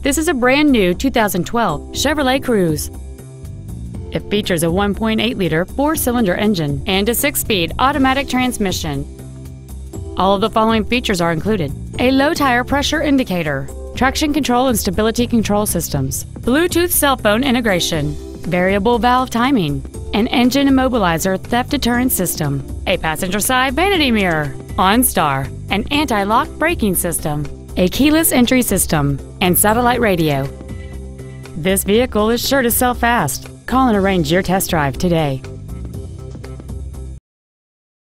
This is a brand new 2012 Chevrolet Cruze. It features a 1.8-liter four-cylinder engine and a 6-speed automatic transmission. All of the following features are included: a low tire pressure indicator, traction control and stability control systems, Bluetooth cell phone integration, variable valve timing, an engine immobilizer theft deterrent system, a passenger side vanity mirror, OnStar, an anti-lock braking system, a keyless entry system, and satellite radio. This vehicle is sure to sell fast. Call and arrange your test drive today.